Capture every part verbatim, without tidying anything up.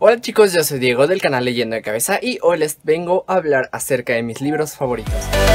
Hola chicos, yo soy Diego del canal Leyendo de Cabeza y hoy les vengo a hablar acerca de mis libros favoritos.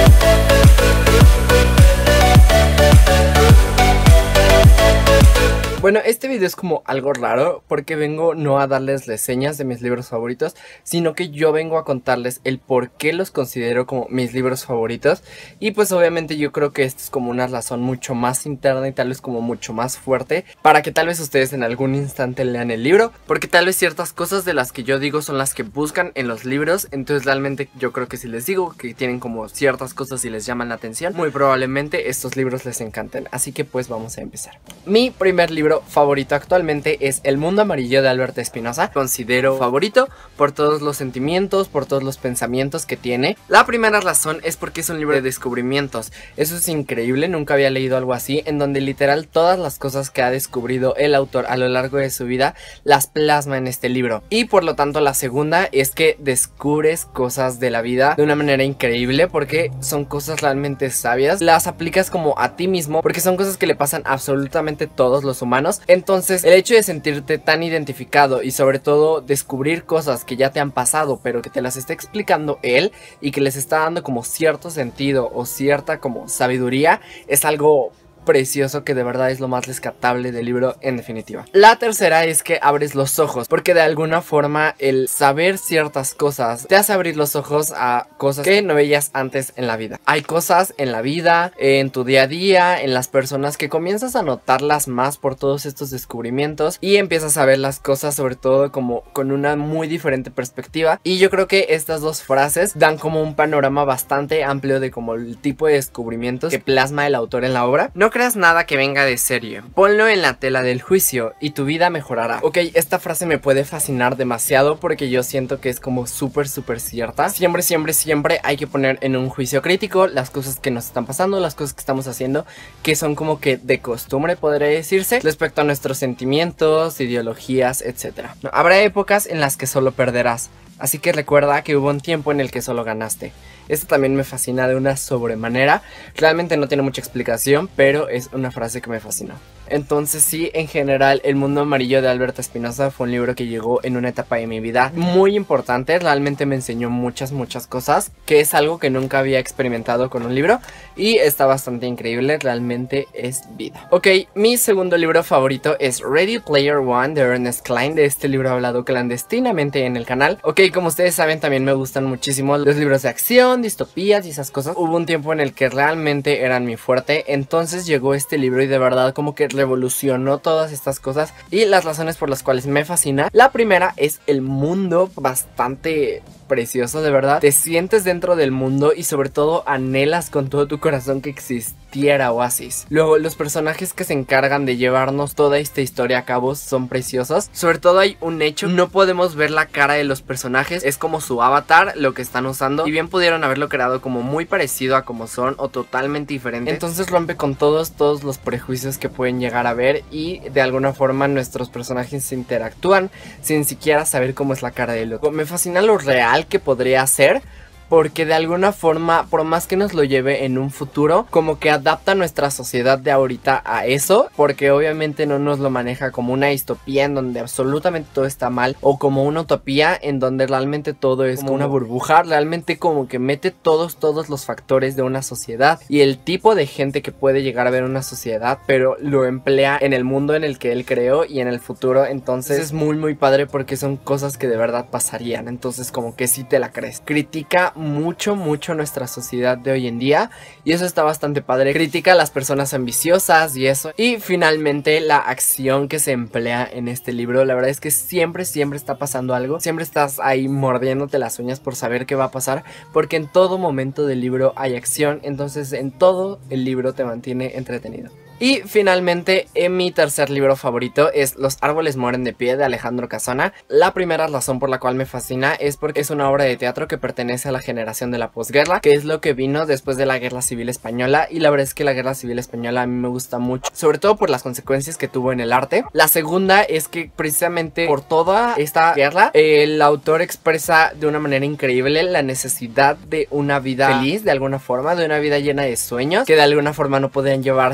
Bueno, este video es como algo raro porque vengo no a darles reseñas de mis libros favoritos, sino que yo vengo a contarles el por qué los considero como mis libros favoritos. Y pues obviamente yo creo que esta es como una razón mucho más interna y tal vez como mucho más fuerte para que tal vez ustedes en algún instante lean el libro, porque tal vez ciertas cosas de las que yo digo son las que buscan en los libros. Entonces realmente yo creo que si les digo que tienen como ciertas cosas y les llaman la atención, muy probablemente estos libros les encanten. Así que pues vamos a empezar. Mi primer libro favorito actualmente es El Mundo Amarillo de Albert Espinosa. Considero favorito por todos los sentimientos, por todos los pensamientos que tiene. La primera razón es porque es un libro de descubrimientos. Eso es increíble, nunca había leído algo así, en donde literal todas las cosas que ha descubrido el autor a lo largo de su vida las plasma en este libro. Y por lo tanto la segunda es que descubres cosas de la vida de una manera increíble, porque son cosas realmente sabias, las aplicas como a ti mismo, porque son cosas que le pasan a absolutamente todos los humanos. Entonces el hecho de sentirte tan identificado y sobre todo descubrir cosas que ya te han pasado pero que te las está explicando él y que les está dando como cierto sentido o cierta como sabiduría, es algo precioso que de verdad es lo más rescatable del libro en definitiva. La tercera es que abres los ojos, porque de alguna forma el saber ciertas cosas te hace abrir los ojos a cosas que no veías antes en la vida. Hay cosas en la vida, en tu día a día, en las personas, que comienzas a notarlas más por todos estos descubrimientos y empiezas a ver las cosas sobre todo como con una muy diferente perspectiva. Y yo creo que estas dos frases dan como un panorama bastante amplio de como el tipo de descubrimientos que plasma el autor en la obra. No creas nada que venga de serie, ponlo en la tela del juicio y tu vida mejorará. Ok, esta frase me puede fascinar demasiado porque yo siento que es como súper súper cierta. Siempre, siempre, siempre hay que poner en un juicio crítico las cosas que nos están pasando, las cosas que estamos haciendo, que son como que de costumbre podría decirse, respecto a nuestros sentimientos, ideologías, etcétera. No, habrá épocas en las que solo perderás, así que recuerda que hubo un tiempo en el que solo ganaste. Esto también me fascina de una sobremanera. Realmente no tiene mucha explicación, pero es una frase que me fascinó. Entonces sí, en general, El Mundo Amarillo de Albert Espinosa fue un libro que llegó en una etapa de mi vida muy importante. Realmente me enseñó muchas, muchas cosas, que es algo que nunca había experimentado con un libro y está bastante increíble, realmente es vida. Ok, mi segundo libro favorito es Ready Player One de Ernest Cline. De este libro he hablado clandestinamente en el canal. Ok, como ustedes saben, también me gustan muchísimo los libros de acción, distopías y esas cosas. Hubo un tiempo en el que realmente eran mi fuerte, entonces llegó este libro y de verdad como que revolucionó todas estas cosas y las razones por las cuales me fascina. La primera es el mundo, bastante precioso, de verdad. Te sientes dentro del mundo y sobre todo anhelas con todo tu corazón que existiera Oasis. Luego, los personajes que se encargan de llevarnos toda esta historia a cabo son preciosos. Sobre todo hay un hecho, no podemos ver la cara de los personajes, es como su avatar lo que están usando, y bien pudieron haberlo creado como muy parecido a como son o totalmente diferente. Entonces rompe con todos, todos los prejuicios que pueden llegar a ver y de alguna forma nuestros personajes interactúan sin siquiera saber cómo es la cara del otro. Me fascina lo real que podría ser, porque de alguna forma, por más que nos lo lleve en un futuro, como que adapta nuestra sociedad de ahorita a eso, porque obviamente no nos lo maneja como una distopía en donde absolutamente todo está mal, o como una utopía en donde realmente todo es como una burbuja. Realmente como que mete todos, todos los factores de una sociedad y el tipo de gente que puede llegar a ver una sociedad, pero lo emplea en el mundo en el que él creó y en el futuro. Entonces es muy muy padre porque son cosas que de verdad pasarían, entonces como que sí te la crees. Critica mucho mucho nuestra sociedad de hoy en día y eso está bastante padre. Critica a las personas ambiciosas y eso. Y finalmente la acción que se emplea en este libro, la verdad es que siempre siempre está pasando algo, siempre estás ahí mordiéndote las uñas por saber qué va a pasar, porque en todo momento del libro hay acción, entonces en todo el libro te mantiene entretenido. Y finalmente, en mi tercer libro favorito es Los árboles mueren de pie de Alejandro Casona. La primera razón por la cual me fascina es porque es una obra de teatro que pertenece a la generación de la posguerra, que es lo que vino después de la Guerra Civil Española, y la verdad es que la Guerra Civil Española a mí me gusta mucho, sobre todo por las consecuencias que tuvo en el arte. La segunda es que precisamente por toda esta guerra, el autor expresa de una manera increíble la necesidad de una vida feliz, de alguna forma, de una vida llena de sueños, que de alguna forma no podían llevarse a cabo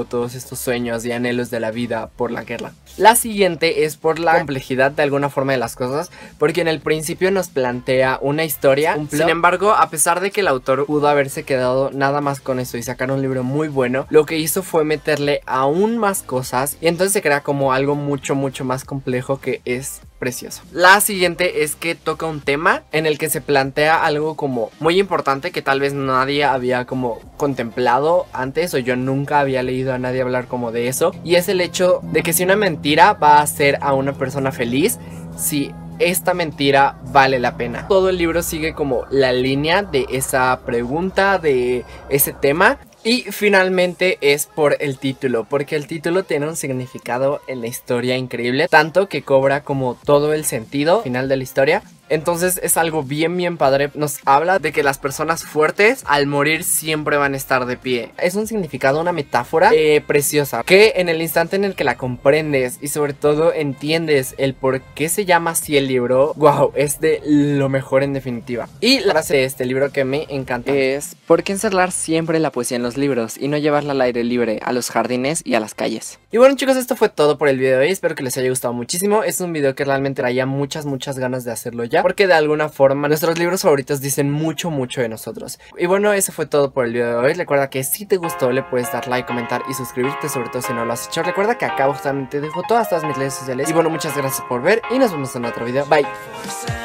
tuvo todos estos sueños y anhelos de la vida por la guerra. La siguiente es por la complejidad de alguna forma de las cosas, porque en el principio nos plantea una historia, un sin embargo, a pesar de que el autor pudo haberse quedado nada más con eso y sacar un libro muy bueno, lo que hizo fue meterle aún más cosas y entonces se crea como algo mucho mucho más complejo que es precioso. La siguiente es que toca un tema en el que se plantea algo como muy importante que tal vez nadie había como contemplado antes, o yo nunca había leído a nadie hablar como de eso, y es el hecho de que si una mentira va a hacer a una persona feliz, si esta mentira vale la pena. Todo el libro sigue como la línea de esa pregunta, de ese tema. Y finalmente es por el título, porque el título tiene un significado en la historia increíble, tanto que cobra como todo el sentido final de la historia. Entonces es algo bien bien padre. Nos habla de que las personas fuertes al morir siempre van a estar de pie. Es un significado, una metáfora eh, preciosa, que en el instante en el que la comprendes y sobre todo entiendes el por qué se llama así el libro, wow, es de lo mejor en definitiva. Y la frase de este libro que me encanta es: ¿por qué encerrar siempre la poesía en los libros y no llevarla al aire libre, a los jardines y a las calles? Y bueno chicos, esto fue todo por el video de hoy. Espero que les haya gustado muchísimo. Es un video que realmente traía muchas muchas ganas de hacerlo ya, porque de alguna forma nuestros libros favoritos dicen mucho mucho de nosotros. Y bueno, eso fue todo por el video de hoy. Recuerda que si te gustó le puedes dar like, comentar y suscribirte, sobre todo si no lo has hecho. Recuerda que acá abajo también te dejo todas, todas mis redes sociales. Y bueno, muchas gracias por ver y nos vemos en otro video. Bye.